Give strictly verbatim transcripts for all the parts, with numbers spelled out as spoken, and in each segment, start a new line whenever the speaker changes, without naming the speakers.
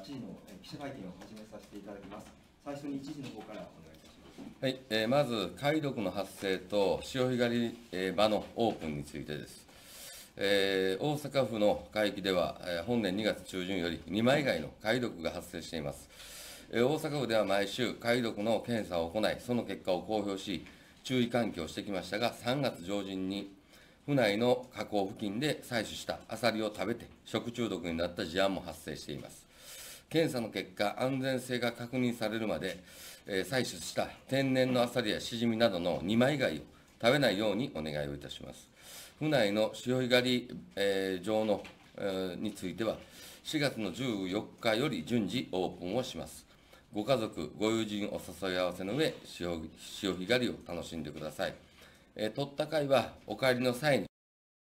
ちじの記者会見を始めさせていただきます。最初にいちじの方からお願いいたします。
はい、えー、まず、貝毒の発生と潮干狩り、えー、場のオープンについてです。えー、大阪府の海域では、えー、本年にがつちゅうじゅんより二枚貝の貝毒が発生しています。えー、大阪府では毎週、貝毒の検査を行い、その結果を公表し、注意喚起をしてきましたが、さんがつ上旬に、府内の河口付近で採取したアサリを食べて、食中毒になった事案も発生しています。検査の結果、安全性が確認されるまで、えー、採取した天然のアサリやシジミなどの二枚貝を食べないようにお願いをいたします。府内の潮干狩り、えー、場の、えー、については、しがつのじゅうよっかより順次オープンをします。ご家族、ご友人お誘い合わせの上、潮干狩りを楽しんでください。えー、取った貝はお帰りの際に、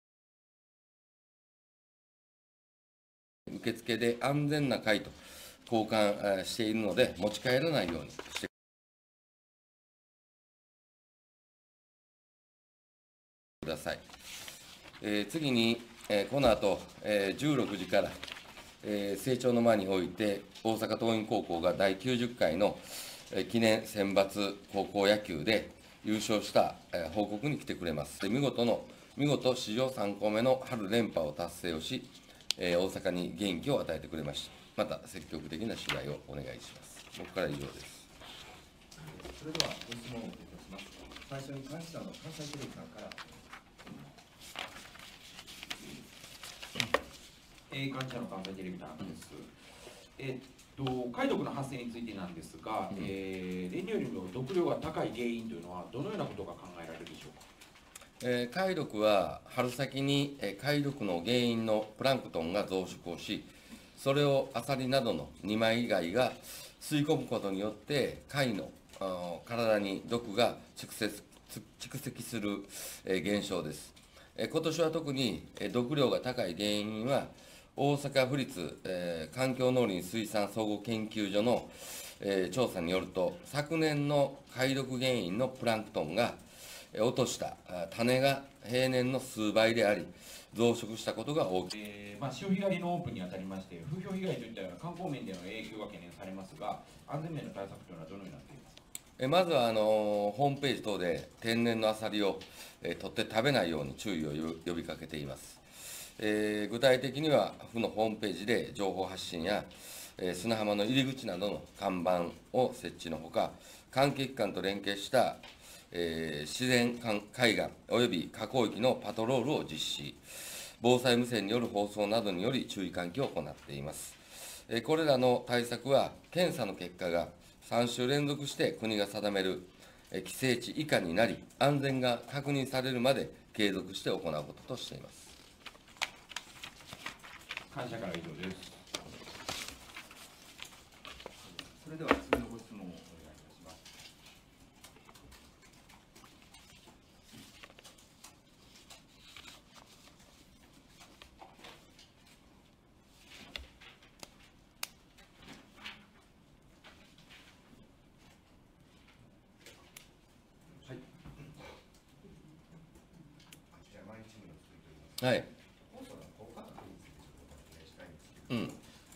受付で安全な貝と交換しているので、持ち帰らないようにしてください。えー、次に、えー、この後、えー、じゅうろくじから、えー、成長の間において、大阪桐蔭高校がだいきゅうじゅっかいの、えー、記念選抜高校野球で優勝した、えー、報告に来てくれます。で見事の、見事史上さんこめの春連覇を達成をし、えー、大阪に元気を与えてくれました。また積極的な取材をお願いします。僕から以上です。
それではご質問をいたします。最初に関西の関西テレビさんから。
えー、関西の関西テレビさんです。えっと貝毒の発生についてなんですが、うん、えー、例年よりも毒量が高い原因というのはどのようなことが考えられるでしょうか。
えー、貝毒は春先に、えー、貝毒の原因のプランクトンが増殖をし、それをアサリなどの二枚貝が吸い込むことによって貝の体に毒が蓄積蓄積する、えー、現象です。えー、今年は特に、えー、毒量が高い原因は大阪府立、えー、環境農林水産総合研究所の、えー、調査によると、昨年の貝毒原因のプランクトンが落とした種が平年の数倍であり、増殖したことが大きい、
えーまあ、潮干狩りのオープンにあたりまして、風評被害といったような観光面での影響が懸念されますが、安全面の対策というのはどのようになっていますか。
えまずはあのホームページ等で天然のアサリを、え取って食べないように注意を呼びかけています。えー、具体的には、府のホームページで情報発信や、えー、砂浜の入り口などの看板を設置のほか、関係機関と連携した、えー、自然海岸および河口域のパトロールを実施、防災無線による放送などにより注意喚起を行っています。えー、これらの対策は、検査の結果がさんしゅう連続して国が定める規制値以下になり、安全が確認されるまで継続して行うこととしています。
感謝から以上です。
それでは次のご質問をお願いいたします。
はい。はい。うん。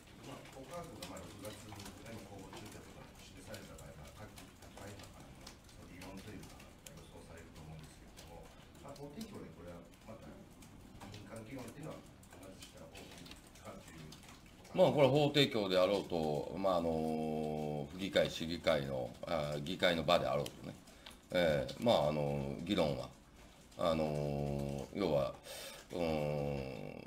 まあ、これは法提供であろうと、まあ、あの府議会、市議会のあ議会の場であろうとね、えー、まあ、あの議論は、あの要は、うん、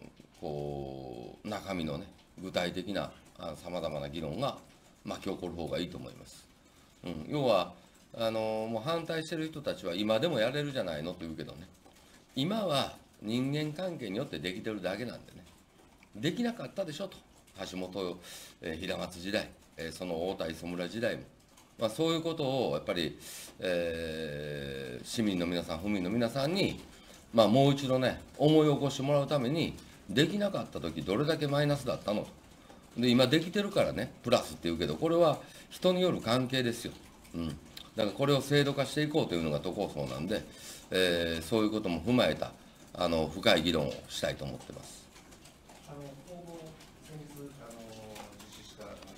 こう、中身のね、具体的なさまざまな議論が巻き起こる方がいいと思います。うん、要は、あのもう反対してる人たちは今でもやれるじゃないのと言うけどね、今は人間関係によってできてるだけなんでね、できなかったでしょと。橋本、えー、平松時代、えー、その太田磯村時代も、まあ、そういうことをやっぱり、えー、市民の皆さん、府民の皆さんに、まあ、もう一度ね、思い起こしてもらうために、できなかったとき、どれだけマイナスだったので、今できてるからね、プラスっていうけど、これは人による関係ですよ。うん、だからこれを制度化していこうというのが都構想なんで、えー、そういうことも踏まえたあの深い議論をしたいと思ってます。
あの今後先日あの実施した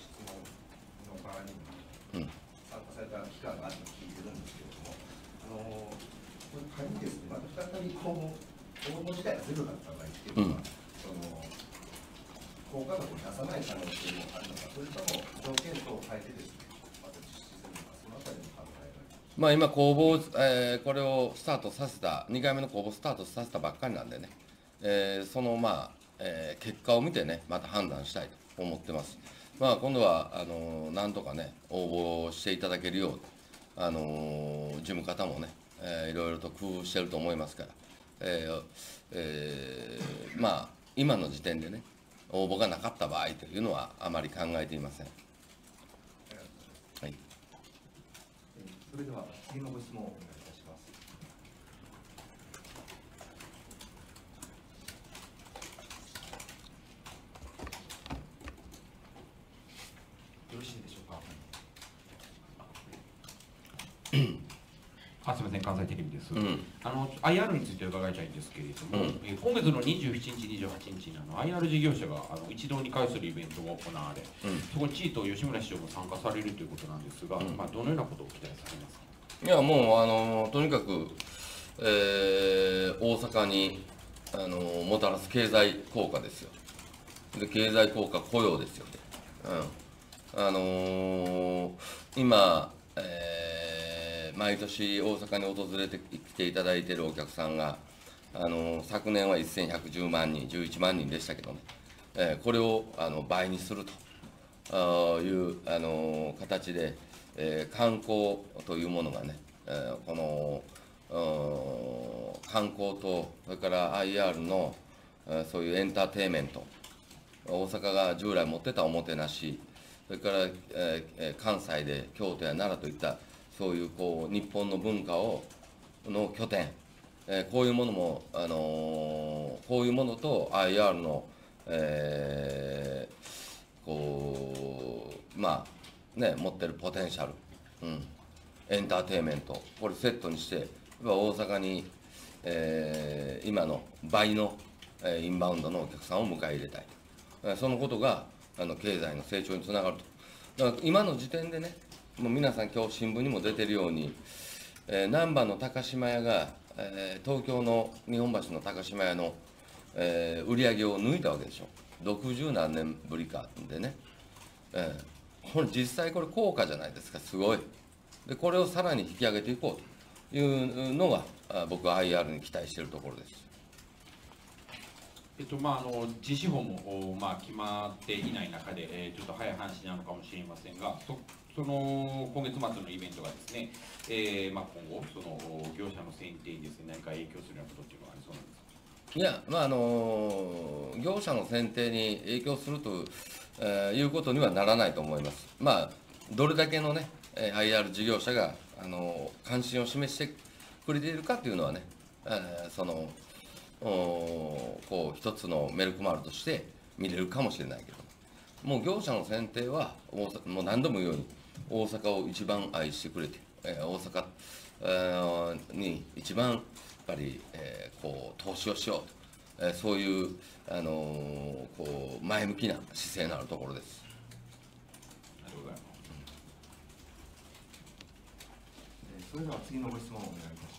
間があると聞いてるんですけれども、あのこれ仮にですね、また再びこう応募自体がゼロだった場合っていうのは、うん、その効果額を出さない可能性もあるのか、それとも条件等を変えてですね、また実施するのか、そのあたりの考えが。
まあ今、公募、えー、これをスタートさせた、にかいめの公募スタートさせたばっかりなんでね、えー、そのまあ、えー、結果を見てね、また判断したいと思ってます。まあ、今度はあのー、なんとかね、応募していただけるよう、あのー、事務方もね、えー、いろいろと工夫してると思いますから、えーえー、まあ、今の時点でね、応募がなかった場合というのは、あまり考えていません。はい、
それでは次のご質問をお願いいたします。よろしいでしょうか。
あ、すみません、関西テレビです。
うん、
あの アイアール について伺いたいんですけれども、うん、えー、今月のにじゅうしちにち、にじゅうはちにちにあの アイアール 事業者があの一堂に会するイベントが行われ、うん、そこに地位と吉村市長も参加されるということなんですが、うん、まあ、どのようなことを期待されますか。
いや、もうあのとにかく、えー、大阪にあのもたらす経済効果ですよ。で経済効果、雇用ですよね。うん、あのー、今、えー、毎年大阪に訪れてきていただいているお客さんが、あのー、昨年はせんひゃくじゅうまんにん、じゅういちまんにんでしたけどね、えー、これをあの倍にするという、あのー、形で、えー、観光というものがね、えー、この観光と、それから アイアール の、えー、そういうエンターテインメント、大阪が従来持ってたおもてなし、それから、えー、関西で京都や奈良といったそういうこう日本の文化をの拠点、えー、こういうものも、あのー、こういうものと アイアール の、えー、こうまあね持ってるポテンシャル、うん、エンターテインメント、これセットにして大阪に、えー、今の倍のインバウンドのお客さんを迎え入れたい。そのことがあの経済の成長につながると。だから今の時点でね、もう皆さん、今日新聞にも出てるように、えー、難波の高島屋が、えー、東京の日本橋の高島屋の、えー、売り上げを抜いたわけでしょ、ろくじゅうなんねんぶりかでね、えー、これ、実際、これ、効果じゃないですか、すごい。で、これをさらに引き上げていこうというのが、僕は アイアール に期待しているところです。
えっとまあ、あの実施法も、まあ、決まっていない中で、えー、ちょっと早い話なのかもしれませんが、そその今月末のイベントがですね、えーまあ、今後、その業者の選定にです、ね、何か影響するようなことっていうのはありそうなんですか。
いや、まああの業者の選定に影響すると、えー、いうことにはならないと思います。まあ、どれだけのね、アイアール 事業者が、あの関心を示してくれているかというのはね、えー、そのこう一つのメルクマールとして見れるかもしれないけど、もう業者の選定は大阪、もう何度も言うように、大阪を一番愛してくれて、えー、大阪、えー、に一番やっぱり、えー、こう投資をしようと、えー、そういう、あのー、こう前向きな姿勢のあるところです。
ありがとうございます。
えー、それでは次のご質問をお願いいたします。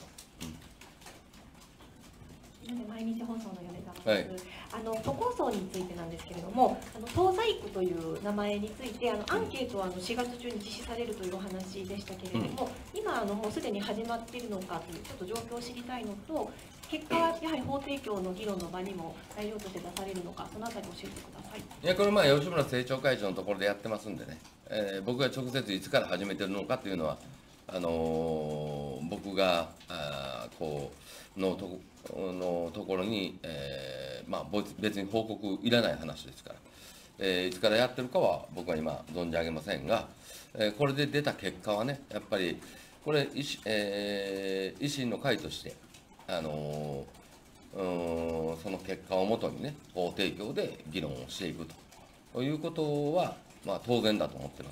毎日放送の米沢です、
はい、
あの都構想についてなんですけれども、あの東西区という名前についてあのアンケートはあのしがつ中に実施されるというお話でしたけれども、うん、今あのもうすでに始まっているのかというちょっと状況を知りたいのと、結果はやはり法提供の議論の場にも材料として出されるのか、そのあたり教えてください。
いや、これまあ吉村政調会長のところでやってますんでね、えー、僕が直接いつから始めてるのかというのは、あのー、僕があこうのとのところに、えーまあ、別に報告いらない話ですから、えー、いつからやってるかは僕は今存じ上げませんが、えー、これで出た結果はね、やっぱりこれ、えー、維新の会として、あのー、その結果をもとにね、法提供で議論をしていくということは、まあ、当然だと思っています。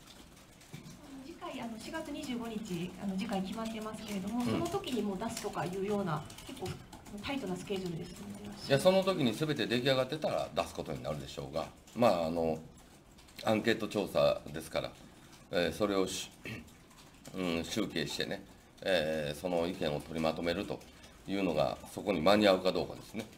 あのしがつにじゅうごにちあの次回決まってますけれども、うん、その時にもう出すとかいうような結構タイトなスケジュールですね。
いや、その時に全て出来上がってたら出すことになるでしょうが、まああのアンケート調査ですから、えー、それをし、 うん、集計してね、えーその意見を取りまとめるというのが、そこに間に合うかどうかですね。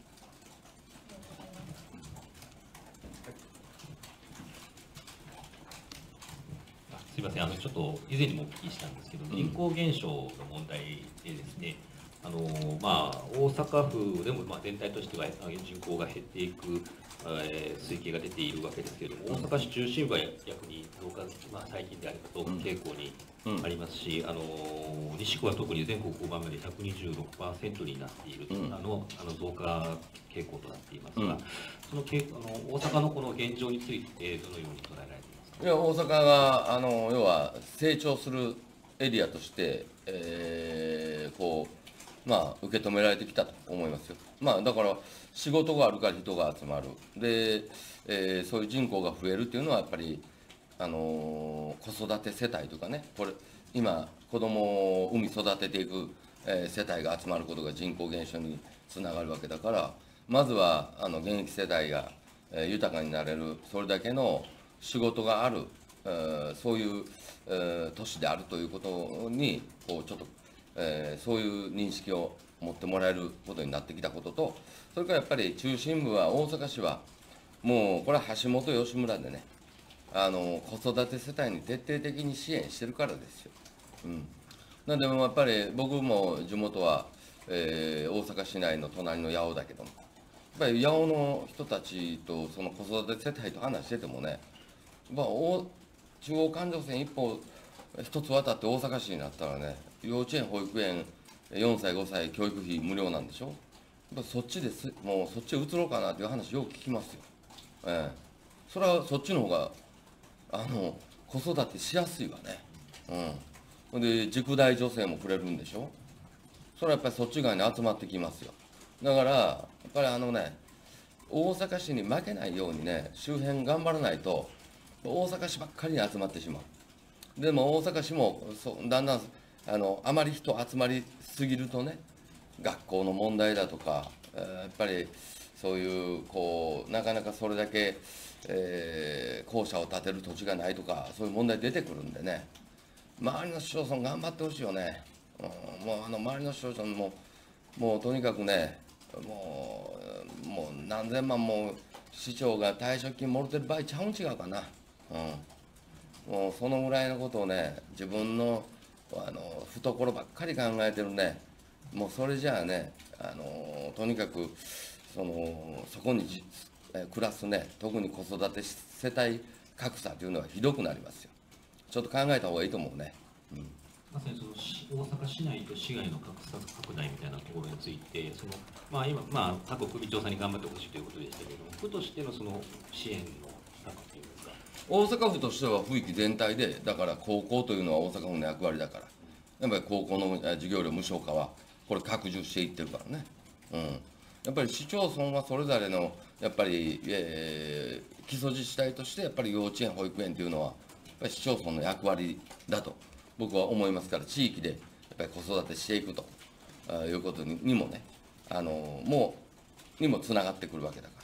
すみません、あのちょっと以前にもお聞きしたんですけど、人口減少の問題でですね、あのまあ、大阪府でもまあ全体としてはあ人口が減っていく、えー推計が出ているわけですけれども、大阪市中心部は逆に増加、まあ、最近であれば増加傾向にありますし、あの西区は特に全国ごばんめで ひゃくにじゅうろくパーセント になっている、
うん
あのあの増加傾向となっていますが、
うん
その傾あの大阪のこの現状について、どのように捉えられていますか。
いや、大阪があの要は成長するエリアとして、えーこうまあ、受け止められてきたと思いますよ。まあ、だから仕事があるから人が集まるで、えーそういう人口が増えるっていうのはやっぱり、あのー子育て世帯とかね、これ今子供を産み育てていく、えー世帯が集まることが人口減少につながるわけだから、まずはあの現役世代が、えー豊かになれる、それだけの仕事がある、えーそういう、えー都市であるということにこうちょっと、えーそういう認識を持ってもらえることになってきたことと、それからやっぱり中心部は大阪市はもうこれは橋本吉村でね、あの子育て世帯に徹底的に支援してるからですよ。うん、なんでもやっぱり僕も地元は、えー大阪市内の隣の八尾だけども、やっぱり八尾の人たちとその子育て世帯と話しててもね、まあ、大中央環状線一歩一つ渡って大阪市になったらね、幼稚園保育園よんさいごさい教育費無料なんでしょ。やっぱそっちです、もうそっちへ移ろうかなっていう話よく聞きますよ。ええ、それはそっちの方があの子育てしやすいわね。うん、で塾代助成もくれるんでしょ。それはやっぱりそっち側に集まってきますよ。だからやっぱりあのね、大阪市に負けないようにね、周辺頑張らないと大阪市ばっかりに集まってしまう。でも大阪市もそうだんだんあのあまり人集まりすぎるとね、学校の問題だとか、えーやっぱりそういうこうなかなかそれだけ、えー校舎を建てる土地がないとか、そういう問題出てくるんでね、周りの市町村頑張ってほしいよね。うん、もうあの周りの市町村ももうとにかくね、もうもう何千万も市長が退職金もろてる場合ちゃうん違うかな。うん、もうそのぐらいのことをね、自分のあの懐ばっかり考えてるね、もうそれじゃあね、あのとにかくそのそこにじえ暮らすね、特に子育て世帯格差というのはひどくなりますよ。ちょっと考えた方がいいと思うね。うん、
まさにその市大阪市内と市外の格差拡大みたいなところについて、そのまあ、今、まあ、各首長さんに頑張ってほしいということでしたけれども、府としてのその支援の策というか。
大阪府としては府域全体で、だから高校というのは大阪府の役割だから、やっぱり高校のえ授業料無償化は、これ拡充していってるからね。うん、やっぱり市町村はそれぞれの、やっぱり、えー基礎自治体として、やっぱり幼稚園、保育園というのは、やっぱり市町村の役割だと僕は思いますから、地域でやっぱり子育てしていくとあいうことににもね、あのもうにもつながってくるわけだから、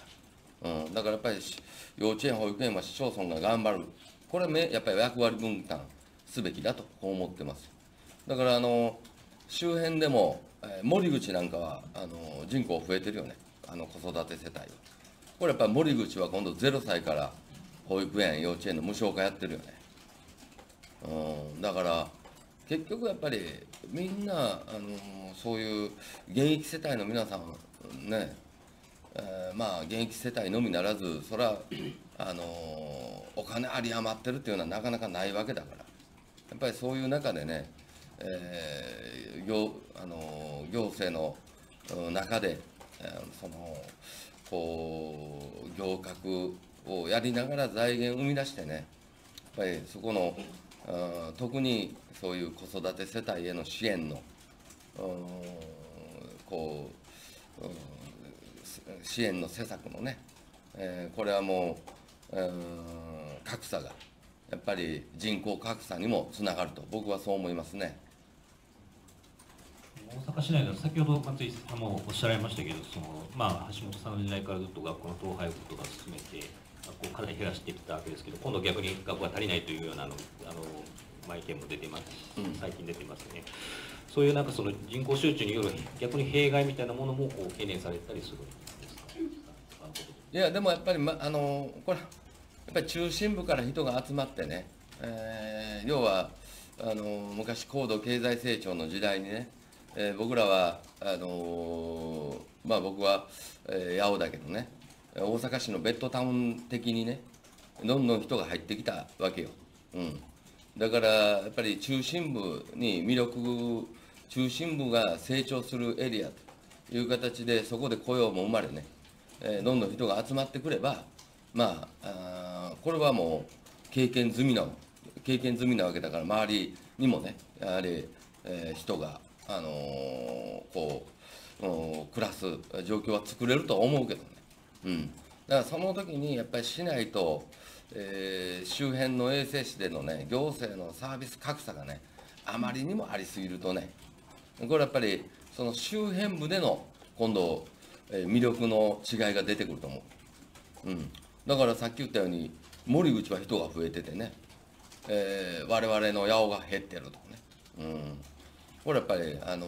うん、だからやっぱり幼稚園、保育園は市町村が頑張る、これはめやっぱり役割分担すべきだと思ってます。だからあの周辺でも、えー森口なんかはあの人口増えてるよね、あの子育て世帯は。これやっぱり森口は今度ゼロさいから保育園、幼稚園の無償化やってるよね。うん、だから結局やっぱりみんな、あのそういう現役世帯の皆さんね、えーまあ現役世帯のみならず、それはあのお金あり余ってるっていうのはなかなかないわけだから、やっぱりそういう中でね、えー行あの行政のうん中で、えーそのこう行革をやりながら財源を生み出してね、やっぱりそこのあ特にそういう子育て世帯への支援のうんこう、うん支援の施策のね、えーこれはもう、うん格差がやっぱり人口格差にもつながると僕はそう思いますね。
大阪市内では先ほど松井さんもおっしゃられましたけど、そのまあ、橋本さんの時代からずっと学校の統廃合とか進めて、学校をかなり減らしてきたわけですけど、今度逆に学校が足りないというようなあのあのまあ、意見も出てますし、
うん
最近出てますよね。そういうなんかその人口集中による逆に弊害みたいなものもこう懸念されたりするんですか。
いやでもやっぱり、ま、あのこれやっぱり中心部から人が集まってね、えー要はあの昔高度経済成長の時代にね、えー僕らはあのまあ僕は、えー八尾だけどね、大阪市のベッドタウン的にねどんどん人が入ってきたわけよ、うん、だからやっぱり中心部に魅力、中心部が成長するエリアという形でそこで雇用も生まれね、えーどんどん人が集まってくれば、まあ、あーこれはもう経験済みな経験済みなわけだから、周りにもねやはり、えー人が、あのーこう、うん暮らす状況は作れると思うけどね、うん、だからその時にやっぱり市内と、えー周辺の衛生士でのね行政のサービス格差がねあまりにもありすぎるとね、これやっぱりその周辺部での今度、えー魅力の違いが出てくると思う、うん、だからさっき言ったように森口は人が増えててね、えー我々の八尾が減ってるとかね、うん、これやっぱりあのー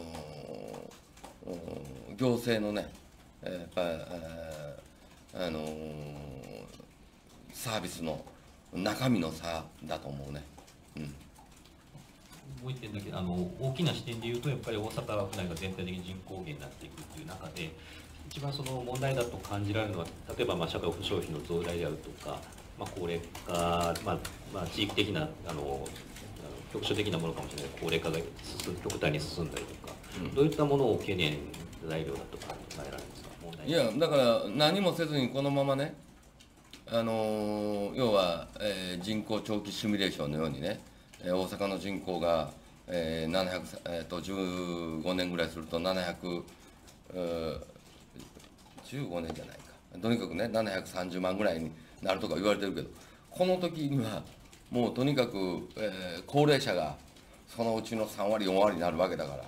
うん行政のね、えーやっぱり、えーあのーサービスの中身の差だと思うね。うん
もう一点だけ、あの大きな視点で言うと、やっぱり大阪府内が全体的に人口減になっていくという中で、一番その問題だと感じられるのは、例えばまあ社会保障費の増大であるとか、まあ、高齢化、まあまあ、地域的なあの局所的なものかもしれない、高齢化が進ん極端に進んだりとか、
うん
どういったものを懸念材料だと考えられるんですか、問題
いやだから何もせずにこのままね、あのー要は、えー人口長期シミュレーションのようにね、えー大阪の人口が、えーななひゃく、えー、とじゅうごねんぐらいするとななひゃく、えーじゅうごねんじゃないか、とにかくねななひゃくさんじゅうまんぐらいになるとか言われてるけど、この時にはもうとにかく、えー高齢者がそのうちのさんわりよんわりになるわけだから、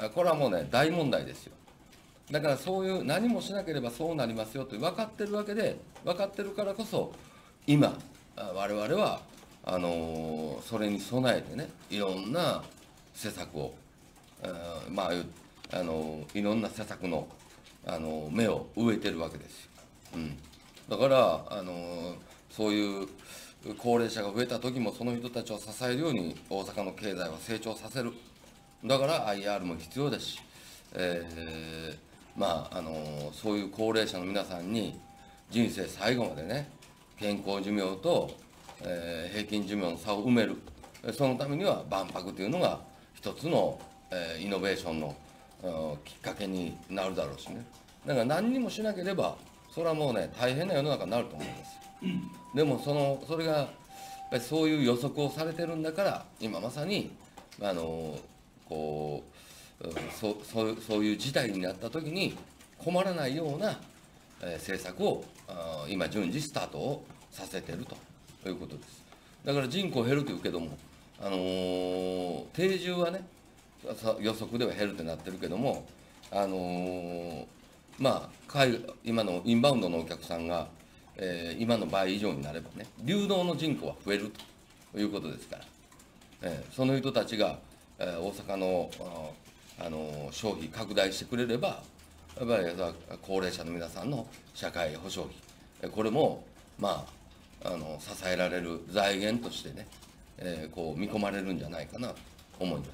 これはもうね大問題ですよ。だからそういう何もしなければそうなりますよと分かってるわけで、分かってるからこそ今あ我々はあのーそれに備えてねいろんな施策を、あーまああのーいろんな施策の、あのー芽を植えてるわけですよ、うん、だからあのーそういう高齢者が増えた時もその人たちを支えるように大阪の経済は成長させる。だから アイアール も必要だし、えーまああのそういう高齢者の皆さんに人生最後までね健康寿命と、えー平均寿命の差を埋める、そのためには万博というのが一つの、えーイノベーションの、うんきっかけになるだろうしね。だから何にもしなければそれはもうね大変な世の中になると思うんですよ。でもそのそれがやっぱりそういう予測をされてるんだから今まさにあのこううんそそうそういう事態になった時に困らないような、えー政策をあー今順次スタートをさせてるということです。だから人口減るというけども、あのー定住はねさ予測では減るってなってるけども、あのーまあ海今のインバウンドのお客さんが、えー今の倍以上になればね流動の人口は増えるということですから、えーその人たちが、えー大阪のあーあの消費拡大してくれればやっぱり高齢者の皆さんの社会保障費これもまああの支えられる財源としてね、えーこう見込まれるんじゃないかなと思います。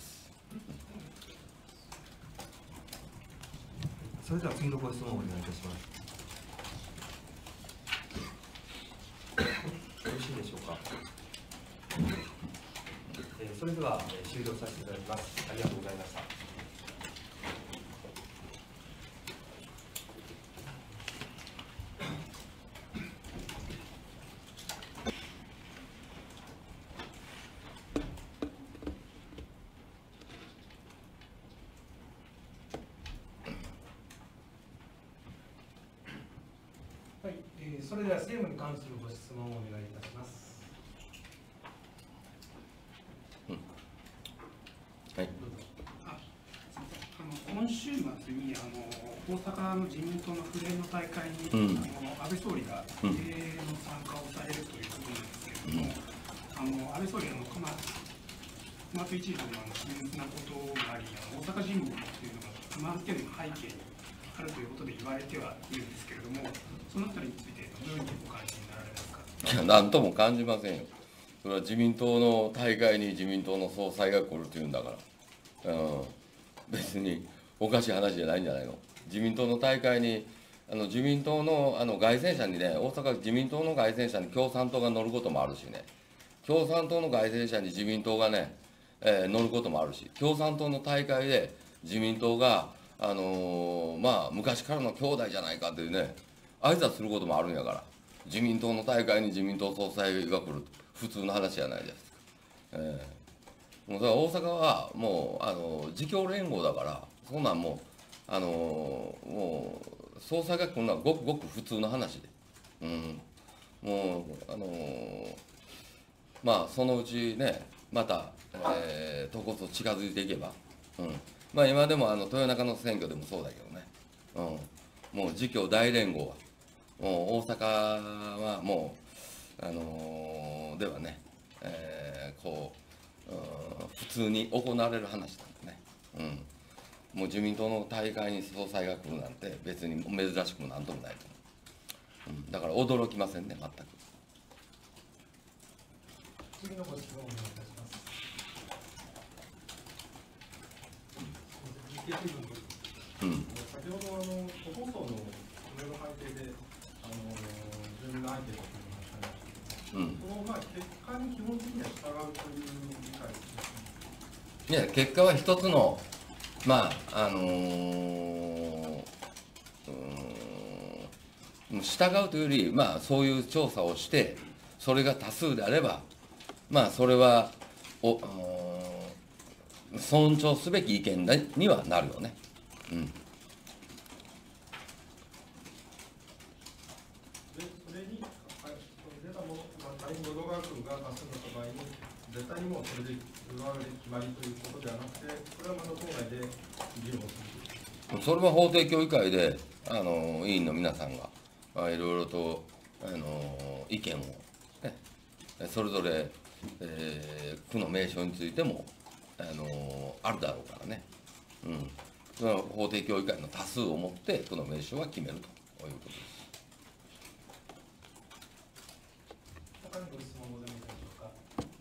それでは次のご質問をお願いいたします。よろしいでしょうか。えーそれでは、えー終了させていただきます。ありがとうございました。はい、えーそれでは政務に関するご質問をお願いいたします。
はい、
ああの今週末にあの大阪の自民党の府連の大会に、
うん
あの安倍総理が
うん
異例の参加をされるということなんですけれども、あの安倍総理あの、まあ、 トマト一族のあの親密なことがあり、あの大阪人民というのが不満点の背景にあるということで言われてはいるんですけれども、そのあたりについてどういうふうにお感じになられますか。
いや、なんとも感じませんよ。それは自民党の大会に自民党の総裁が来るっていうんだから、うん、別におかしい話じゃないんじゃないの。自民党の大会に、あの自民党のあの街宣車にね、大阪自民党の街宣車に共産党が乗ることもあるしね、共産党の街宣車に自民党がね、えー、乗ることもあるし、共産党の大会で自民党が、あのー、まあ、昔からの兄弟じゃないかっていうね、挨拶することもあるんやから、自民党の大会に自民党総裁が来る、普通の話じゃないですか。えー、もうだから大阪はもう、あの自共連合だから、そんなんもう、あのー、もう、総裁が来るのはごくごく普通の話で、うん、もう、あのー、まあ、そのうちね、また、えー、とこと近づいていけば、うん、まあ、今でもあの豊中の選挙でもそうだけどね、うん、もう自共大連合は、もう大阪はもう、あのー、ではね、えー、こう、うん、普通に行われる話なんでね、うん、もう自民党の大会に総裁が来るなんて、別に珍しくもなんともないと思う、うん、だから驚きませんね、全く。
次のご質問をお願いいたします。
うん、
先ほどあの個放送の上の背景であの住民のアンケートという話がありましたけど、うん、そのまあ結果に基本的には従うという理解ですね。
いや、結果は一つのまああのー、うん、従うというより、まあそういう調査をしてそれが多数であれば、まあそれはお尊重すべき意見にはなるよね。うん。
でそれに出たもの、まあ、仮に淀川区が多数だった場合に絶対にもうそれで浦和で決まりということではなくて、これはまた党内で議論をする。
それは法定協議会であの委員の皆さんがあいろいろとあの意見を、ね、それぞれ、えー、区の名称についてもあのあるだろうからね、うん、それは法定協議会の多数をもって区の名称は決めるということです。
他にご質問ございますでしょうか。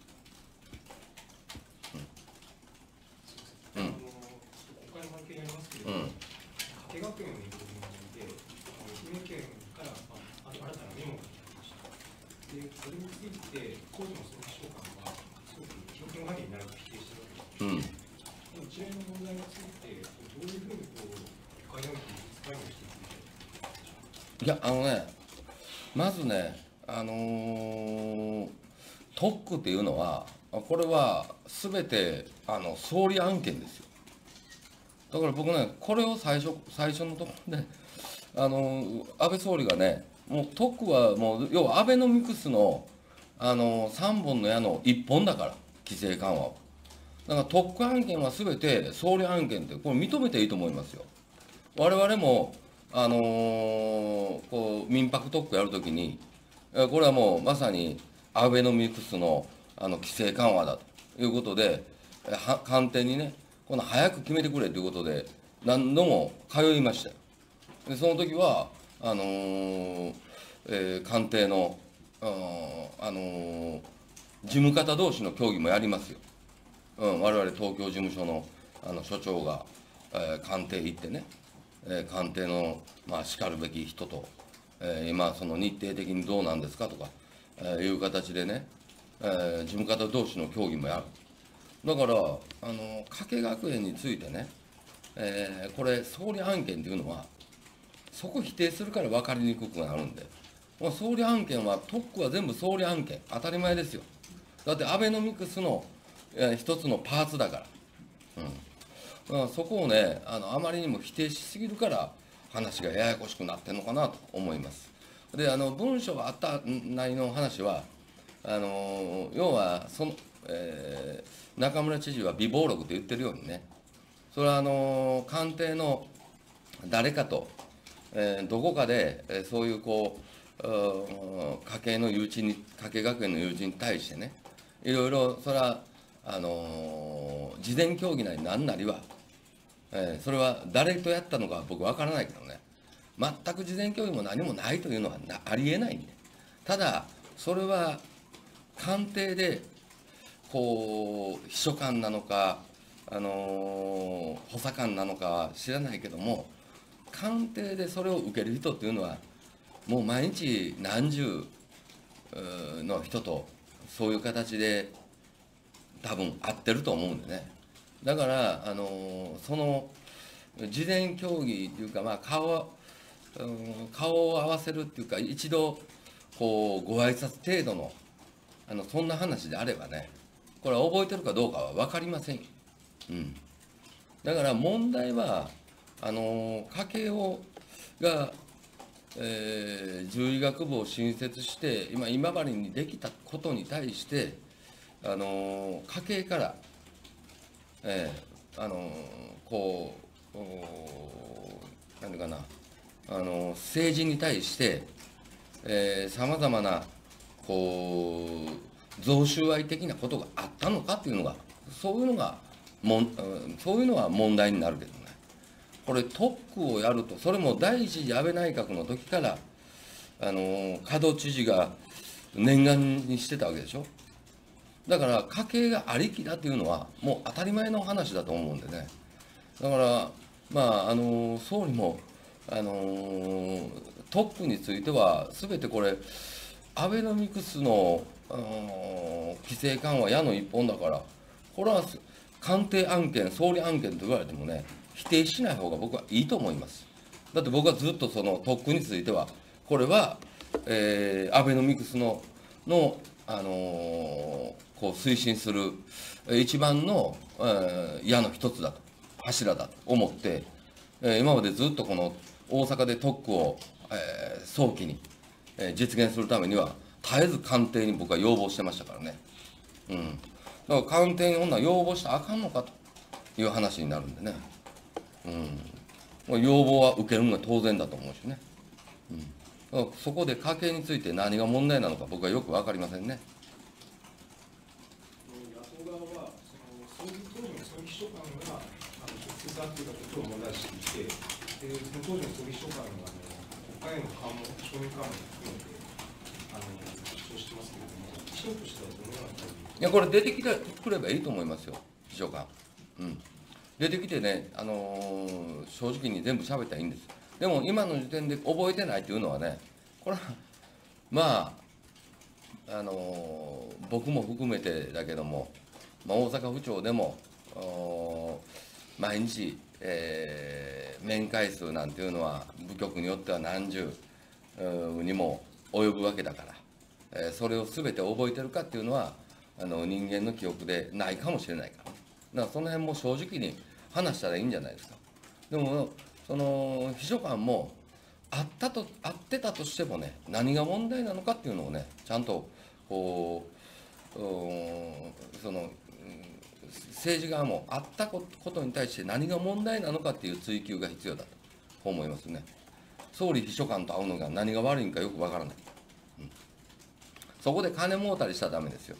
うん、うん、
あの国会の関係になりますけれども、加計学園を巡る問題で、愛媛県から、まあ、新たなメモが来ました。で、それについて、当時の総理秘書官は、すごく記憶の限りになると否定しているわけです。うん、一連の問題について、どういうふうにこう、国会において事実関与していくべきでしょうか。
いや、あのね、まずね、あのー、特区っていうのは、これはすべてあの総理案件ですよ。だから僕ね、これを最初最初のところで、あの安倍総理がね、もう特区はもう、要はアベノミクスのあのさんぼんの矢のいっぽんだから、規制緩和は。だから特区案件はすべて総理案件って、これ認めていいと思いますよ。我々も、あのー、こう民泊特区やるときに、これはもうまさにアベノミクスのあの規制緩和だということで、は官邸にね、この早く決めてくれということで、何度も通いましたよ。で、その時は、あのーえー、官邸の、あ、あのー、事務方同士の協議もやりますよ。うん、我々東京事務所のあの所長が、えー、官邸行ってね、えー、官邸の、まあ、しかるべき人と、えー、今、その日程的にどうなんですかとか、えー、いう形でね、えー、事務方同士の協議もやる。だから、あの加計学園についてね、えー、これ、総理案件というのは、そこ否定するから分かりにくくなるんで、まあ、総理案件は、特区は全部総理案件、当たり前ですよ。だってアベノミクスの、えー、一つのパーツだから。うん、だからそこをね、あのあまりにも否定しすぎるから、話がややこしくなってるのかなと思います。で、あの文書があったなりの話は、あの要はその、えー、中村知事は備忘録と言ってるようにね、それはあの官邸の誰かと、えー、どこかで、えー、そういうこう家計の誘致に、加計学園の誘致に対してね、いろいろそれはあのー事前協議なり何なりは、えーそれは誰とやったのか僕わからないけどね、全く事前協議も何もないというのはなありえないんで、ただそれは官邸でこう秘書官なのか、あのー補佐官なのかは知らないけども、官邸でそれを受ける人っていうのはもう毎日何十の人とそういう形で多分会ってると思うんでね。だからあのその事前協議っていうか、まあ顔、うん、顔を合わせるっていうか、一度こうご挨拶程度のあのそんな話であればね、これは覚えてるかどうかは分かりませんよ。うん、だから問題はあの家計をが、えー、獣医学部を新設して今今治にできたことに対してあの家計から、えー、あのこう何かなあの政治に対してさまざまなこう贈収賄的なことがあったのかっていうのが、そういうのがもんそういうのは問題になるけどね。これ特区をやると、それも第一次安倍内閣の時からあの門知事が念願にしてたわけでしょ。だから家計がありきだというのはもう当たり前の話だと思うんでね。だからまああの総理もあの特区については全てこれアベノミクスの、あの規制緩和矢の一本だから、これは官邸案件総理案件と言われてもね、否定しない方が僕はいいと思います。だって僕はずっとその特区についてはこれは、えー、アベノミクスのの、あのー、こう推進する一番の、えー、矢の一つだと、柱だと思って、えー、今までずっとこの大阪で特区を、えー、早期に、えー、実現するためには絶えず官邸に僕は要望してましたからね。うん、だから官邸にこんな要望したらあかんのかという話になるんでね。うん、要望は受けるのが当然だと思うしね。うん、だからそこで家計について何が問題なのか僕はよく分かりませんね。
野党側はその総理当時の総理秘書官があの直接会っていたことを問題視して、でその当時の総理秘書官があの国会への関門、承認関門を含めてあの主張してますけれども、秘書としてはどのような対応？
いや、これ出てきてくればいいと思いますよ、秘書官。うん、出てきてね、あのー、正直に全部喋ったらいいんです。でも今の時点で覚えてないというのはね、これはまあ、あのー、僕も含めてだけども、まあ、大阪府庁でも毎日、えー、面会数なんていうのは部局によっては何十にも及ぶわけだから、えー、それを全て覚えてるかっていうのはあの人間の記憶でないかもしれないから、だからその辺も正直に話したらいいんじゃないですか。でもその秘書官もあったとあってたとしてもね、何が問題なのかっていうのをね、ちゃんとこうその政治側もあったことに対して何が問題なのかっていう追及が必要だと思いますね。総理秘書官と会うのが何が悪いんかよくわからない、うん、そこで金儲たりしたらダメですよ。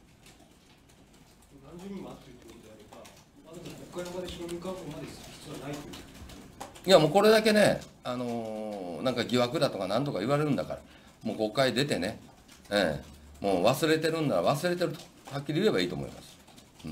何十人も会っているということであれば、まだ国会の場で承認確保まで必要はないという。
いやもうこれだけね、あのー、なんか疑惑だとかなんとか言われるんだから、もう国会出てね、ええ、もう忘れてるんなら忘れてるとはっきり言えばいいと思います。うん、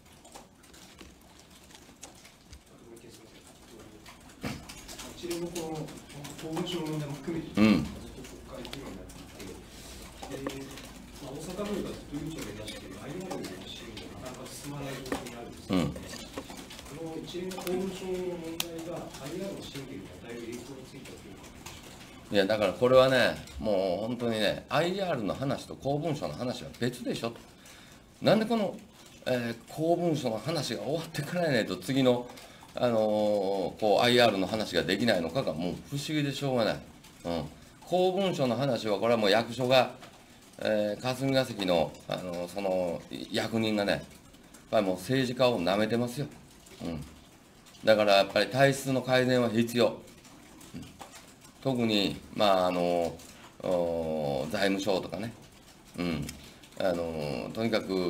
一連のこの公文書の問題も含めて、
うん、
ずっと国会議論になっていて、でまあ、大阪府がずっと委員長を目指している アイアール の支援がなかなか進まない状況にあるんですけど、ね、うん、この一連の公文書の問題が アイアール の審議にはだいぶ影響がついたというか。
いやだからこれはね、もう本当にね、アイアール の話と公文書の話は別でしょと。なんでこの、えー、公文書の話が終わってからやないと次の、あのー、こう アイアール の話ができないのかがもう不思議でしょうがない。うん、公文書の話はこれはもう役所が、えー、霞が関の、あのー、その役人がね、やっぱりもう政治家をなめてますよ。うん、だからやっぱり体質の改善は必要。特に、まあ、あの財務省とかね、うん、あのとにかく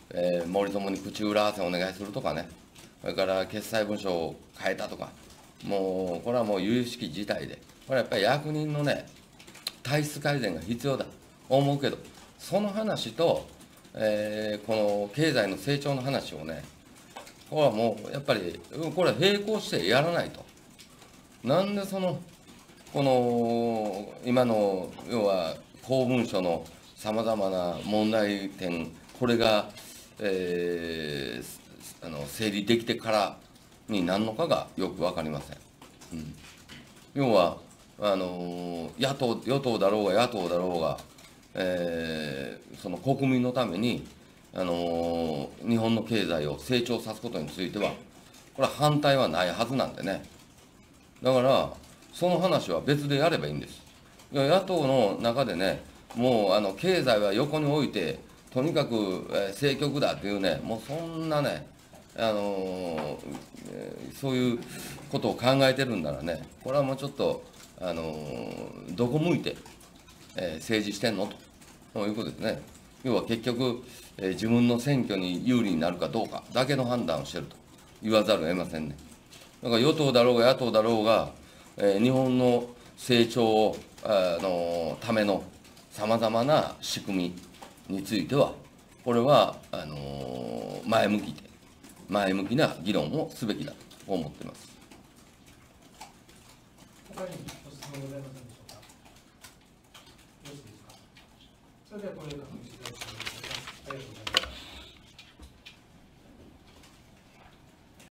えー森友に口裏合わせお願いするとかね、それから決裁文書を変えたとか、もうこれはもう由々しき事態で、これはやっぱり役人のね、体質改善が必要だと思うけど、その話と、えーこの経済の成長の話をね、これはもうやっぱり、これは並行してやらないと。なんでその、この今の要は公文書のさまざまな問題点、これが、えーあの整理できてからになるのかがよく分かりません。うん、要はあの野党、与党だろうが野党だろうが、えーその国民のために、あの日本の経済を成長さすことについては、これは反対はないはずなんでね。だから、その話は別でやればいいんです。いや野党の中でね、もうあの経済は横に置いて、とにかく、えー政局だっていうね、もうそんなね、あのーえーそういうことを考えてるんならね、これはもうちょっと、あのーどこ向いて、えー政治してんのと、そういうことですね。要は結局、えー自分の選挙に有利になるかどうかだけの判断をしてると言わざるを得ませんね。だから与党だろうが野党だろうが、えー日本の成長を、あのためのさまざまな仕組みについては、これはあの前向きで、前向きな議論をすべきだと思っています。
他にご質問ございませんでしょうか。よろしいですか。それではこれで確認していただきたいと思います。ありがとうございます。